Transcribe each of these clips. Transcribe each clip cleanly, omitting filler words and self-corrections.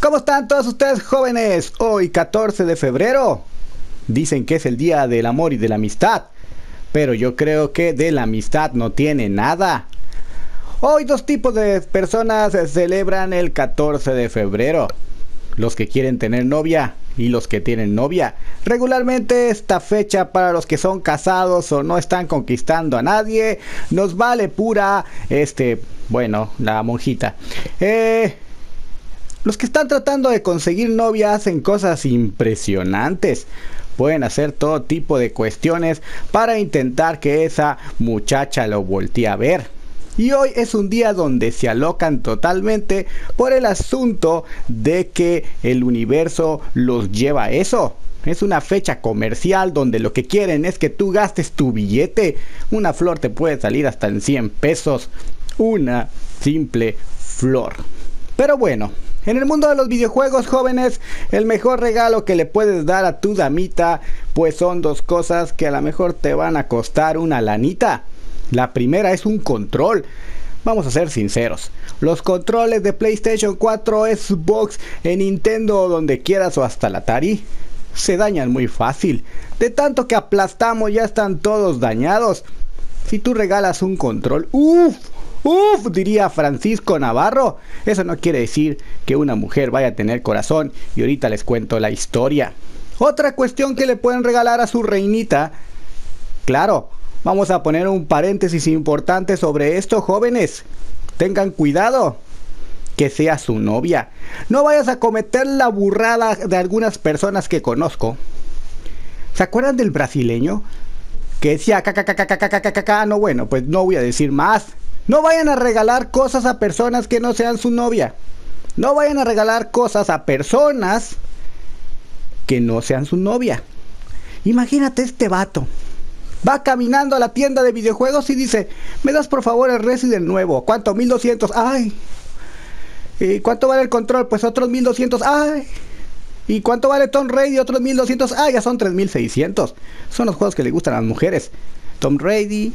¿Cómo están todos ustedes, jóvenes? Hoy 14 de febrero. Dicen que es el día del amor y de la amistad, pero yo creo que de la amistad no tiene nada. Hoy dos tipos de personas celebran el 14 de febrero. Los que quieren tener novia y los que tienen novia. Regularmente esta fecha para los que son casados o no están conquistando a nadie, nos vale pura, la monjita. Los que están tratando de conseguir novia hacen cosas impresionantes. Pueden hacer todo tipo de cuestiones para intentar que esa muchacha lo voltee a ver. Y hoy es un día donde se alocan totalmente por el asunto de que el universo los lleva a eso. Es una fecha comercial donde lo que quieren es que tú gastes tu billete. Una flor te puede salir hasta en 100 pesos. Una simple flor. Pero bueno, en el mundo de los videojuegos, jóvenes, el mejor regalo que le puedes dar a tu damita, pues son dos cosas que a lo mejor te van a costar una lanita. La primera es un control. Vamos a ser sinceros. Los controles de PlayStation 4, Xbox, en Nintendo o donde quieras o hasta la Atari se dañan muy fácil. De tanto que aplastamos ya están todos dañados. Si tú regalas un control, ¡uf! Diría Francisco Navarro. Eso no quiere decir que una mujer vaya a tener corazón. Y ahorita les cuento la historia. Otra cuestión que le pueden regalar a su reinita. Claro. Vamos a poner un paréntesis importante sobre esto, jóvenes. Tengan cuidado. Que sea su novia. No vayas a cometer la burrada de algunas personas que conozco. ¿Se acuerdan del brasileño? Que decía no, bueno, pues no voy a decir más. No vayan a regalar cosas a personas que no sean su novia. No vayan a regalar cosas a personas que no sean su novia. Imagínate este vato. Va caminando a la tienda de videojuegos y dice: ¿me das por favor el Resident nuevo? ¿Cuánto? 1200. ¡Ay! ¿Y cuánto vale el control? Pues otros 1200. ¡Ay! ¿Y cuánto vale Tomb Raider? Otros 1200. ¡Ah! Ya son 3600. Son los juegos que le gustan a las mujeres. Tomb Raider,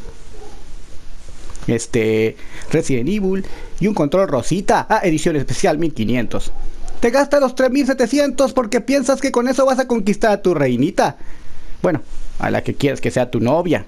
Resident Evil y un control rosita. Edición especial 1500. Te gastas los 3700 porque piensas que con eso vas a conquistar a tu reinita. Bueno, a la que quieres que sea tu novia.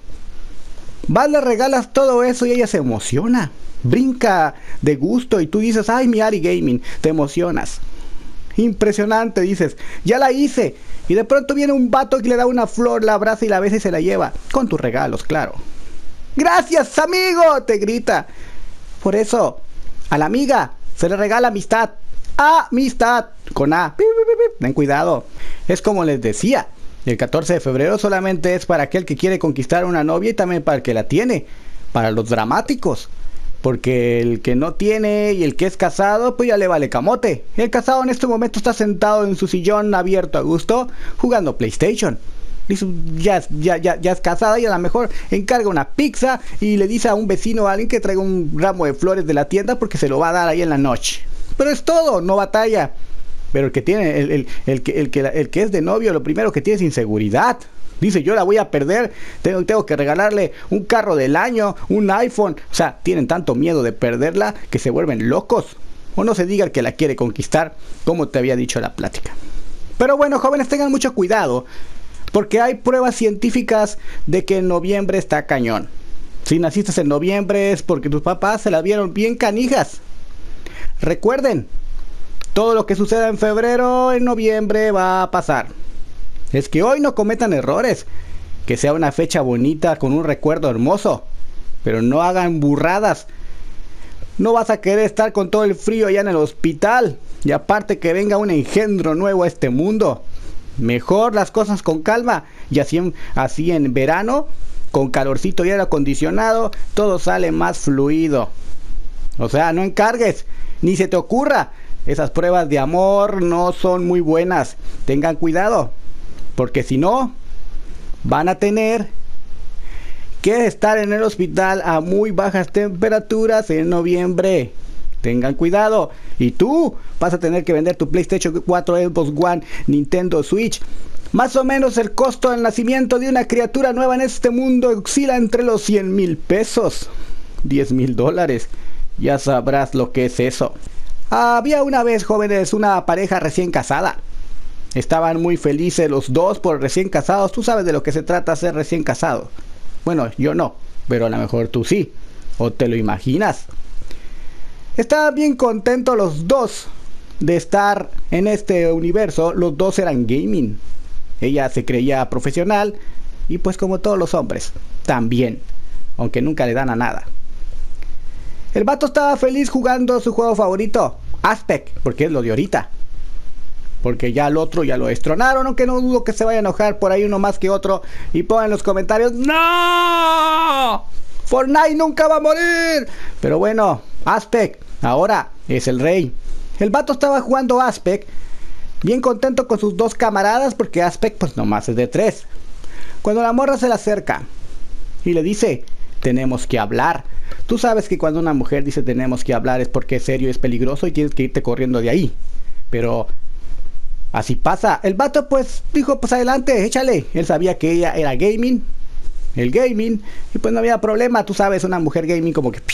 Vas, le regalas todo eso y ella se emociona. Brinca de gusto y tú dices: ay, mi Ari Gaming. Te emocionas. Impresionante, dices: ya la hice. Y de pronto viene un vato que le da una flor, la abraza y la besa y se la lleva. Con tus regalos, claro. ¡Gracias, amigo!, te grita. Por eso, a la amiga se le regala amistad. Amistad, con A. Ten cuidado. Es como les decía. El 14 de febrero solamente es para aquel que quiere conquistar a una novia y también para el que la tiene. Para los dramáticos. Porque el que no tiene y el que es casado, pues ya le vale camote. El casado en este momento está sentado en su sillón abierto a gusto, jugando PlayStation. Ya es casada y a lo mejor encarga una pizza y le dice a un vecino o a alguien que traiga un ramo de flores de la tienda porque se lo va a dar ahí en la noche. Pero es todo, no batalla. Pero el que tiene, el que es de novio, lo primero que tiene es inseguridad. Dice: yo la voy a perder, tengo que regalarle un carro del año, un iPhone. O sea, tienen tanto miedo de perderla que se vuelven locos. O no se diga el que la quiere conquistar, como te había dicho la plática. Pero bueno, jóvenes, tengan mucho cuidado, porque hay pruebas científicas de que en noviembre está cañón. Si naciste en noviembre es porque tus papás se la vieron bien canijas. Recuerden, todo lo que suceda en febrero, en noviembre va a pasar. Es que hoy no cometan errores. Que sea una fecha bonita con un recuerdo hermoso. Pero no hagan burradas. No vas a querer estar con todo el frío allá en el hospital. Y aparte que venga un engendro nuevo a este mundo. Mejor las cosas con calma. Y así en verano, con calorcito y aire acondicionado, todo sale más fluido. O sea, no encargues. Ni se te ocurra. Esas pruebas de amor no son muy buenas. Tengan cuidado. Porque si no, van a tener que estar en el hospital a muy bajas temperaturas en noviembre. Tengan cuidado. Y tú vas a tener que vender tu PlayStation 4, Xbox One, Nintendo Switch. Más o menos el costo del nacimiento de una criatura nueva en este mundo oscila entre los 100,000 pesos. $10,000. Ya sabrás lo que es eso. Había una vez, jóvenes, una pareja recién casada. Estaban muy felices los dos por recién casados. Tú sabes de lo que se trata ser recién casado. Bueno, yo no, pero a lo mejor tú sí. ¿O te lo imaginas? Estaban bien contentos los dos de estar en este universo. Los dos eran gaming. Ella se creía profesional y pues como todos los hombres, también, aunque nunca le dan a nada. El vato estaba feliz jugando su juego favorito, Aspect, porque es lo de ahorita. Porque ya el otro ya lo destronaron, aunque no dudo que se vaya a enojar por ahí uno más que otro y pongan en los comentarios: ¡No! ¡Fortnite nunca va a morir! Pero bueno, Aspect ahora es el rey. El vato estaba jugando Aspect, bien contento con sus dos camaradas, porque Aspect pues nomás es de 3. Cuando la morra se le acerca y le dice: tenemos que hablar. Tú sabes que cuando una mujer dice tenemos que hablar es porque es serio, es peligroso y tienes que irte corriendo de ahí. Pero así pasa. El vato pues dijo: pues adelante, échale. Él sabía que ella era gaming, el gaming, y pues no había problema. Tú sabes, una mujer gaming como que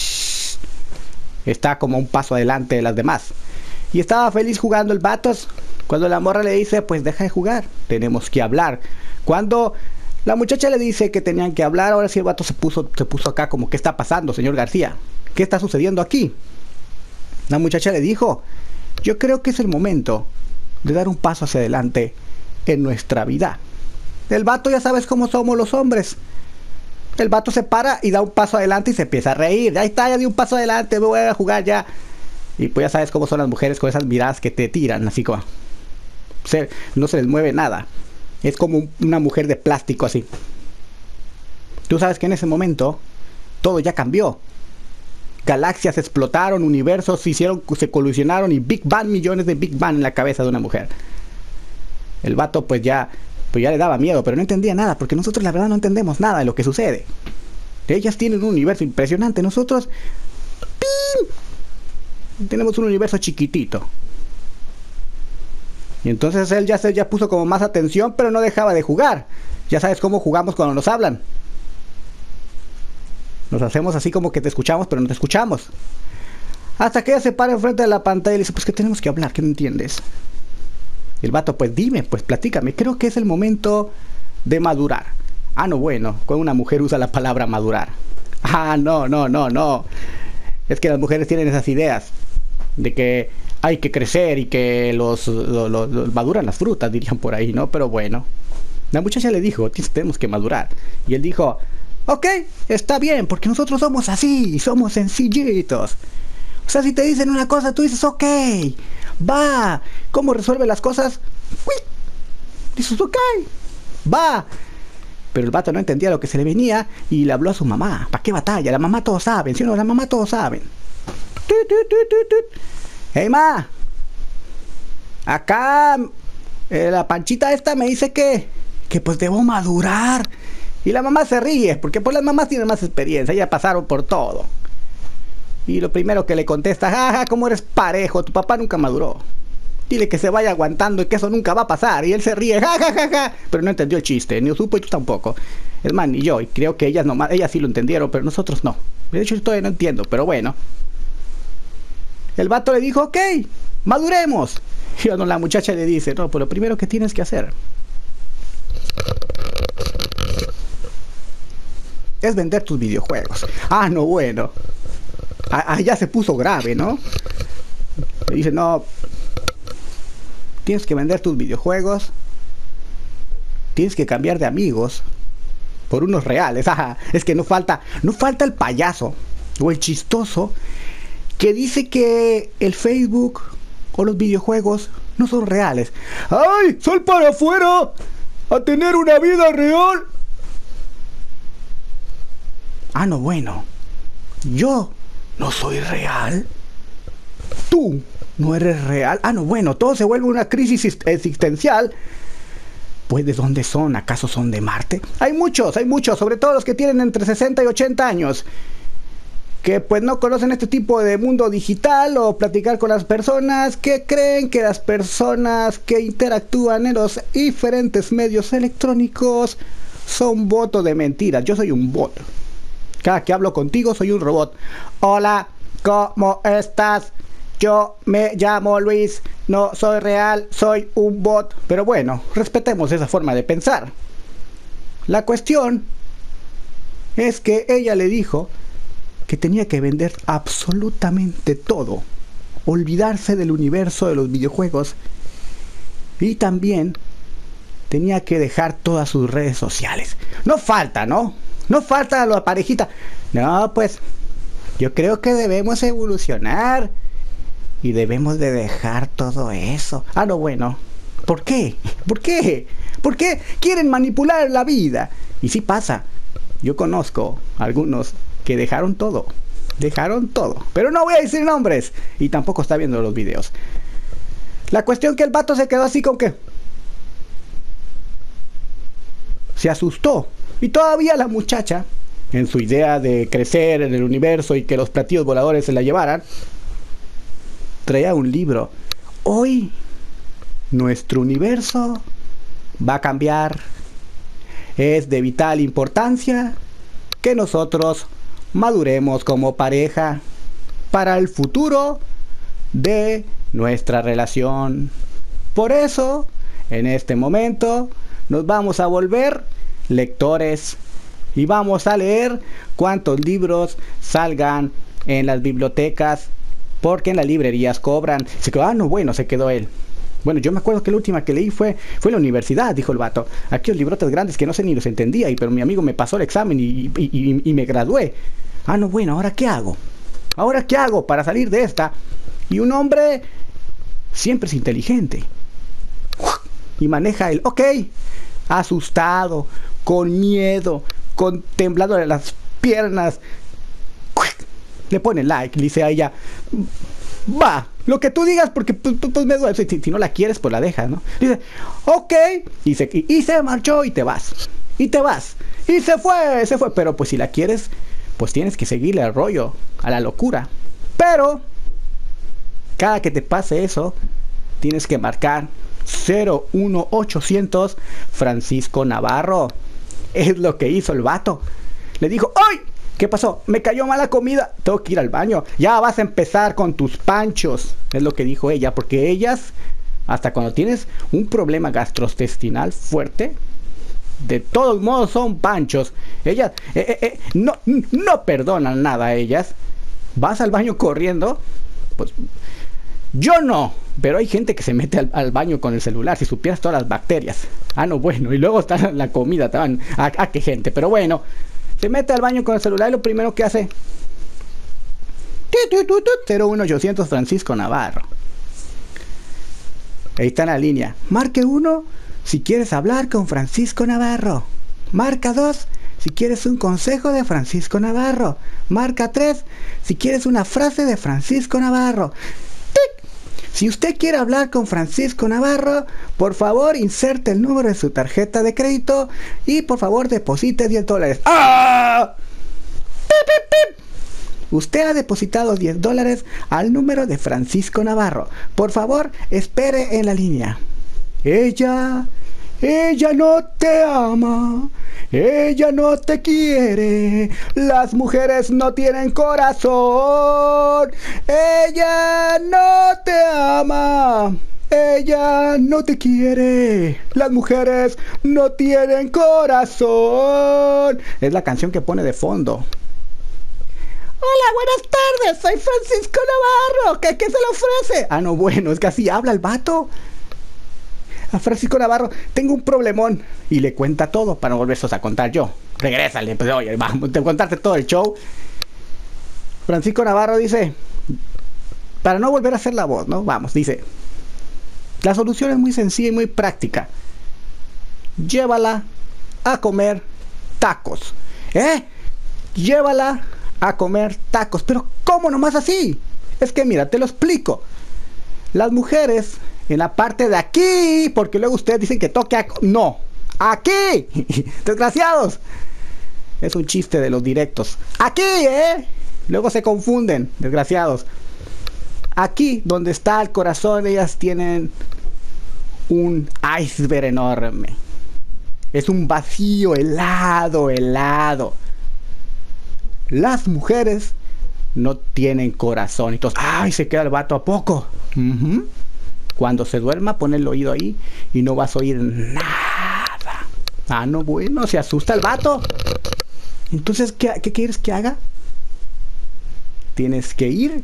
está como un paso adelante de las demás. Y estaba feliz jugando el vato. Cuando la morra le dice: pues deja de jugar, tenemos que hablar. Cuando la muchacha le dice que tenían que hablar, ahora sí el vato se puso acá como: ¿qué está pasando, señor García? ¿Qué está sucediendo aquí? La muchacha le dijo: yo creo que es el momento de dar un paso hacia adelante en nuestra vida. El vato, ya sabes cómo somos los hombres. El vato se para y da un paso adelante y se empieza a reír. Ahí está, ya di un paso adelante, me voy a jugar ya. Y pues ya sabes cómo son las mujeres con esas miradas que te tiran, así como no se les mueve nada. Es como una mujer de plástico así. Tú sabes que en ese momento todo ya cambió. Galaxias explotaron, universos se colisionaron y Big Bang, millones de Big Bang en la cabeza de una mujer. El vato pues ya le daba miedo, pero no entendía nada, porque nosotros la verdad no entendemos nada de lo que sucede. Ellas tienen un universo impresionante, nosotros ¡pim! Tenemos un universo chiquitito. Y entonces él ya puso como más atención, pero no dejaba de jugar. Ya sabes cómo jugamos cuando nos hablan. Nos hacemos así como que te escuchamos, pero no te escuchamos. Hasta que ella se para enfrente de la pantalla y le dice: pues que tenemos que hablar, ¿qué no entiendes? Y el vato: pues dime, pues platícame. Creo que es el momento de madurar. Ah, no, bueno, cuando una mujer usa la palabra madurar. Ah, no. Es que las mujeres tienen esas ideas de que hay que crecer y que los maduran las frutas, dirían por ahí, ¿no? Pero bueno, la muchacha le dijo: tenemos que madurar. Y él dijo: ok, está bien, porque nosotros somos así, somos sencillitos. O sea, si te dicen una cosa, tú dices: ok, va. ¿Cómo resuelve las cosas? Dices: ok, va. Pero el vato no entendía lo que se le venía y le habló a su mamá. ¿Para qué batalla? La mamá todos saben, ¿sí o no? La mamá todos saben. Hey, ma, acá la Panchita esta me dice que pues debo madurar. Y la mamá se ríe, porque pues las mamás tienen más experiencia, ya pasaron por todo. Y lo primero que le contesta: jaja, ¿cómo eres parejo? Tu papá nunca maduró. Dile que se vaya aguantando y que eso nunca va a pasar. Y él se ríe, jajajaja, pero no entendió el chiste, ni lo supo y tú tampoco. Es más, ni yo, y creo que ellas sí lo entendieron, pero nosotros no. De hecho, yo todavía no entiendo, pero bueno. El vato le dijo: ok, maduremos. Y cuando la muchacha le dice: no, pues lo primero que tienes que hacer es vender tus videojuegos. Ah, no, bueno. Ya se puso grave, ¿no? Le dice: no, tienes que vender tus videojuegos. Tienes que cambiar de amigos por unos reales. Ajá, es que no falta el payaso o el chistoso que dice que el Facebook o los videojuegos no son reales. ¡Ay! ¡Sal para afuera a tener una vida real! Ah, no, bueno. Yo no soy real. Tú no eres real. Ah, no, bueno. Todo se vuelve una crisis existencial. Pues, ¿de dónde son? ¿Acaso son de Marte? Hay muchos, sobre todo los que tienen entre 60 y 80 años, que pues no conocen este tipo de mundo digital o platicar con las personas, que creen que las personas que interactúan en los diferentes medios electrónicos son votos de mentiras. Yo soy un bot. Cada que hablo contigo soy un robot. Hola, ¿cómo estás? Yo me llamo Luis, no soy real, soy un bot. Pero bueno, respetemos esa forma de pensar. La cuestión es que ella le dijo que tenía que vender absolutamente todo, olvidarse del universo de los videojuegos y también tenía que dejar todas sus redes sociales. No falta, ¿no? No falta la parejita. No, pues yo creo que debemos evolucionar y debemos de dejar todo eso. Ah, no, bueno. ¿Por qué? ¿Por qué? ¿Por qué quieren manipular la vida? Y sí pasa. Yo conozco algunos que dejaron todo. Dejaron todo. Pero no voy a decir nombres. Y tampoco está viendo los videos. La cuestión que el vato se quedó así con que... se asustó. Y todavía la muchacha, en su idea de crecer en el universo y que los platillos voladores se la llevaran, traía un libro. Hoy, nuestro universo va a cambiar. Es de vital importancia que nosotros maduremos como pareja para el futuro de nuestra relación. Por eso, en este momento, nos vamos a volver lectores y vamos a leer cuantos libros salgan en las bibliotecas, porque en las librerías cobran. Se quedó, no, bueno, se quedó él. Bueno, yo me acuerdo que la última que leí fue en la universidad, dijo el vato. Aquí los librotes grandes que no sé ni los entendía, pero mi amigo me pasó el examen y me gradué. Ah, no, bueno, ¿ahora qué hago? ¿Ahora qué hago para salir de esta? Y un hombre siempre es inteligente. Y maneja el, ok, asustado, con miedo, con temblando de las piernas. Le pone like, le dice a ella, va, lo que tú digas, porque pues me duele. Si no la quieres, pues la dejas, ¿no? Dice, ok, y se marchó y te vas. Y te vas. Y se fue. Pero pues si la quieres, pues tienes que seguirle el rollo, a la locura. Pero, cada que te pase eso, tienes que marcar 01800 Francisco Navarro. Es lo que hizo el vato. Le dijo, ¡ay! ¿Qué pasó? Me cayó mala comida. Tengo que ir al baño. Ya vas a empezar con tus panchos. Es lo que dijo ella. Porque ellas, hasta cuando tienes un problema gastrointestinal fuerte, de todos modos son panchos. Ellas no perdonan nada a ellas. Vas al baño corriendo. Pues yo no. Pero hay gente que se mete al baño con el celular. Si supieras todas las bacterias. Ah, no, bueno. Y luego está la comida. Qué gente. Pero bueno. Se mete al baño con el celular y lo primero que hace... 01800 Francisco Navarro. Ahí está en la línea. Marque 1 si quieres hablar con Francisco Navarro. Marca 2 si quieres un consejo de Francisco Navarro. Marca 3 si quieres una frase de Francisco Navarro. ¡Tic! Si usted quiere hablar con Francisco Navarro, por favor inserte el número de su tarjeta de crédito y por favor deposite $10. ¡Ah! ¡Pip, pip, pip! Usted ha depositado $10 al número de Francisco Navarro. Por favor, espere en la línea. Ella no te ama. Ella no te quiere. Las mujeres no tienen corazón. Ella no te ama. Ella no te quiere. Las mujeres no tienen corazón. Es la canción que pone de fondo. Hola, buenas tardes. Soy Francisco Navarro. ¿Qué se le ofrece? Ah, no, bueno, es que así habla el vato. A Francisco Navarro, tengo un problemón. Y le cuenta todo para no volverse a contar yo. Regrésale, pues oye, vamos a contarte todo el show. Francisco Navarro dice, para no volver a hacer la voz, ¿no? Vamos, dice, la solución es muy sencilla y muy práctica. Llévala a comer tacos. Llévala a comer tacos. Pero ¿cómo nomás así? Es que mira, te lo explico. Las mujeres... en la parte de aquí, porque luego ustedes dicen que toque no, aquí, desgraciados. Es un chiste de los directos. Aquí, luego se confunden, desgraciados. Aquí, donde está el corazón, ellas tienen un iceberg enorme. Es un vacío helado. Las mujeres no tienen corazón. Entonces, ¡ay! Se queda el vato, ¿a poco? Cuando se duerma, pone el oído ahí y no vas a oír nada. Ah, no, bueno, se asusta el vato. Entonces, ¿qué quieres que haga? Tienes que ir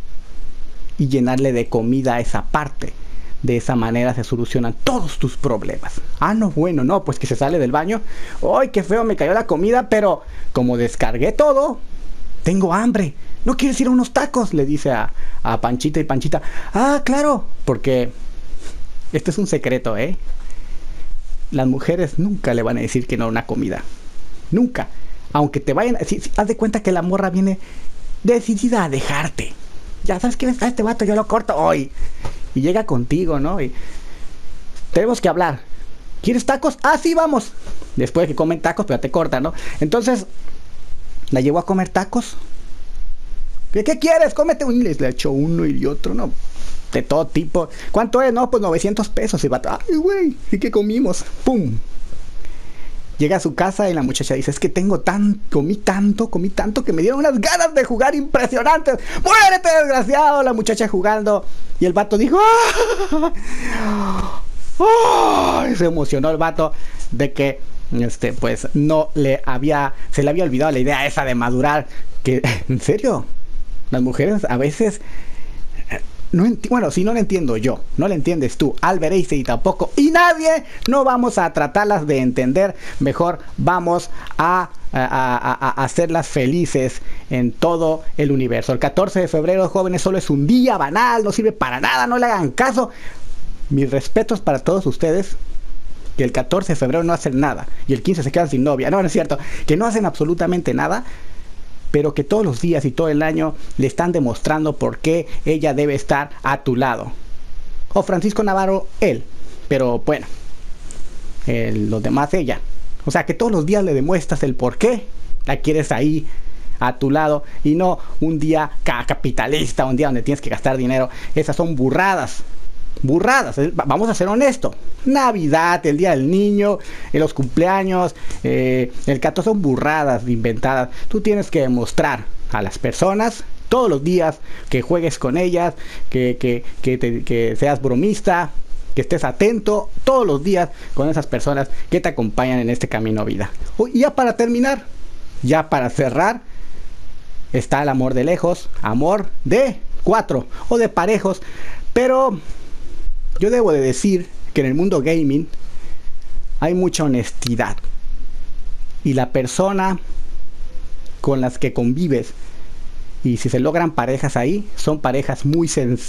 y llenarle de comida a esa parte. De esa manera se solucionan todos tus problemas. Ah, no, bueno, no, pues que se sale del baño. ¡Ay, qué feo! Me cayó la comida, pero como descargué todo, tengo hambre. ¿No quieres ir a unos tacos? Le dice a Panchita, y Panchita, ah, claro, porque este es un secreto, ¿eh? Las mujeres nunca le van a decir que no a una comida. Nunca. Aunque te vayan... haz de cuenta que la morra viene decidida a dejarte. Ya sabes que a este vato yo lo corto hoy. Y llega contigo, ¿no? Y tenemos que hablar. ¿Quieres tacos? Ah, sí, vamos. Después de que comen tacos, pero te cortan, ¿no? Entonces, la llevó a comer tacos. ¿Qué quieres? Cómete un... Le echó uno y otro, ¿no? De todo tipo. ¿Cuánto es? No, pues 900 pesos. Y va, ay, güey, ¿y qué comimos? ¡Pum! Llega a su casa y la muchacha dice, es que comí tanto que me dieron unas ganas de jugar impresionantes. ¡Muérete, desgraciado! La muchacha jugando. Y el vato dijo, ¡ah! ¡Oh! Se emocionó el vato de que, pues, se le había olvidado la idea esa de madurar. Que, en serio, las mujeres a veces... Bueno, si no lo entiendo yo, no lo entiendes tú, Albert Einstein tampoco, y nadie, no vamos a tratarlas de entender, mejor vamos a hacerlas felices en todo el universo. El 14 de febrero, jóvenes, solo es un día banal, no sirve para nada, no le hagan caso. Mis respetos para todos ustedes, que el 14 de febrero no hacen nada, y el 15 se quedan sin novia, no es cierto, que no hacen absolutamente nada, pero que todos los días y todo el año le están demostrando por qué ella debe estar a tu lado. O Francisco Navarro, él, pero bueno, los demás ella. O sea, que todos los días le demuestras el por qué la quieres ahí a tu lado y no un día capitalista, un día donde tienes que gastar dinero. Esas son burradas. Burradas, vamos a ser honestos. Navidad, el día del niño, los cumpleaños, el 14 son burradas inventadas. Tú tienes que demostrar a las personas todos los días que juegues con ellas, que seas bromista, que estés atento todos los días con esas personas que te acompañan en este camino vida. Y ya para terminar, ya para cerrar, está el amor de lejos, amor de 4 o de parejos, pero yo debo de decir que en el mundo gaming hay mucha honestidad. Y la persona con las que convives, y si se logran parejas ahí, son parejas muy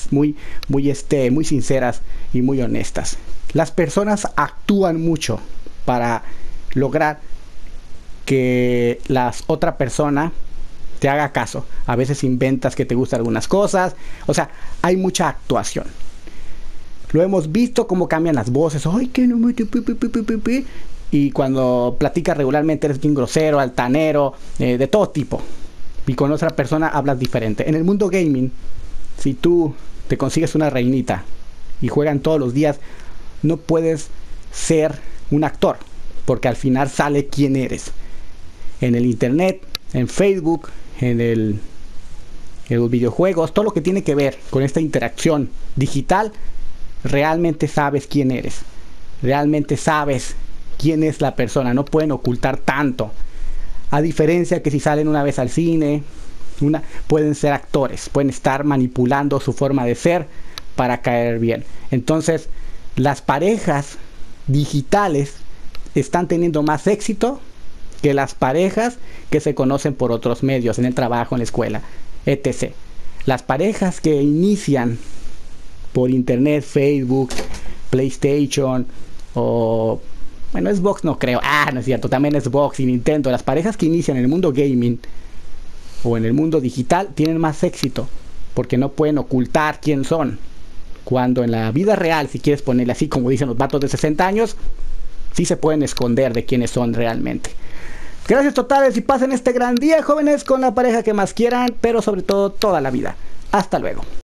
sinceras y muy honestas. Las personas actúan mucho para lograr que la otra persona te haga caso. A veces inventas que te gustan algunas cosas. O sea, hay mucha actuación. Lo hemos visto cómo cambian las voces. ¡Ay, que no me... Y cuando platicas regularmente eres bien grosero, altanero, de todo tipo. Y con otra persona hablas diferente. En el mundo gaming, si tú te consigues una reinita y juegan todos los días, no puedes ser un actor, porque al final sale quién eres. En el internet, en Facebook, en los videojuegos, todo lo que tiene que ver con esta interacción digital, realmente sabes quién eres, realmente sabes quién es la persona, no pueden ocultar tanto, a diferencia que si salen una vez al cine, pueden ser actores, pueden estar manipulando su forma de ser para caer bien. Entonces, las parejas digitales están teniendo más éxito que las parejas que se conocen por otros medios, en el trabajo, en la escuela, etc. Las parejas que inician por internet, Facebook, PlayStation o... bueno, Xbox no creo. No es cierto. También Xbox y Nintendo. Las parejas que inician en el mundo gaming o en el mundo digital tienen más éxito porque no pueden ocultar quién son. Cuando en la vida real, si quieres ponerle así como dicen los vatos de 60 años, sí se pueden esconder de quiénes son realmente. Gracias totales y pasen este gran día, jóvenes, con la pareja que más quieran, pero sobre todo toda la vida. Hasta luego.